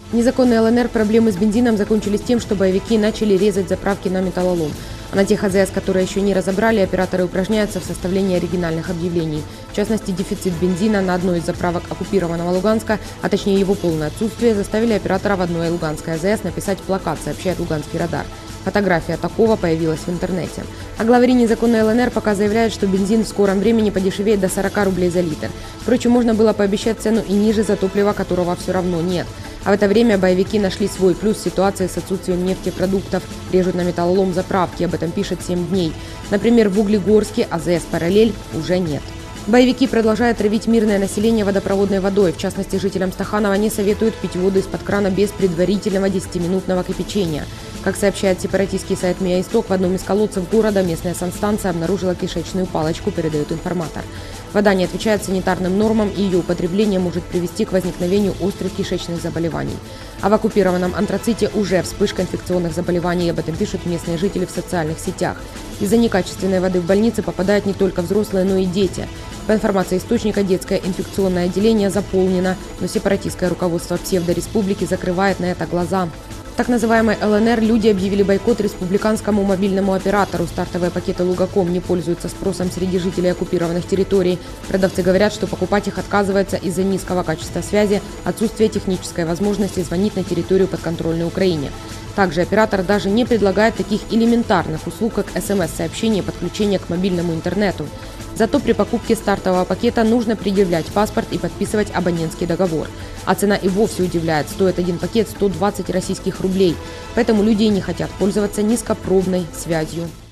Незаконный ЛНР проблемы с бензином закончились тем, что боевики начали резать заправки на металлолом. А на тех АЗС, которые еще не разобрали, операторы упражняются в составлении оригинальных объявлений. В частности, дефицит бензина на одной из заправок оккупированного Луганска, а точнее его полное отсутствие, заставили оператора в одной Луганской АЗС написать плакат, сообщает Луганский радар. Фотография такого появилась в интернете. А главари незаконной ЛНР пока заявляют, что бензин в скором времени подешевеет до 40 рублей за литр. Впрочем, можно было пообещать цену и ниже за топливо, которого все равно нет. А в это время боевики нашли свой плюс в ситуации с отсутствием нефтепродуктов. Режут на металлолом заправки, об этом пишет 7 дней. Например, в Углегорске АЗС «Параллель» уже нет. Боевики продолжают травить мирное население водопроводной водой. В частности, жителям Стаханова не советуют пить воду из-под крана без предварительного 10-минутного кипячения. Как сообщает сепаратистский сайт МИА Исток, в одном из колодцев города местная санстанция обнаружила кишечную палочку, передает информатор. Вода не отвечает санитарным нормам, и ее употребление может привести к возникновению острых кишечных заболеваний. А в оккупированном Антраците уже вспышка инфекционных заболеваний, об этом пишут местные жители в социальных сетях. Из-за некачественной воды в больницы попадают не только взрослые, но и дети. По информации источника, детское инфекционное отделение заполнено, но сепаратистское руководство псевдореспублики закрывает на это глаза. В так называемой ЛНР люди объявили бойкот республиканскому мобильному оператору. Стартовые пакеты «Лугаком» не пользуются спросом среди жителей оккупированных территорий. Продавцы говорят, что покупать их отказываются из-за низкого качества связи, отсутствия технической возможности звонить на территорию подконтрольной Украине. Также оператор даже не предлагает таких элементарных услуг, как СМС-сообщение и подключение к мобильному интернету. Зато при покупке стартового пакета нужно предъявлять паспорт и подписывать абонентский договор. А цена и вовсе удивляет. Стоит один пакет 120 российских рублей. Поэтому люди не хотят пользоваться низкопробной связью.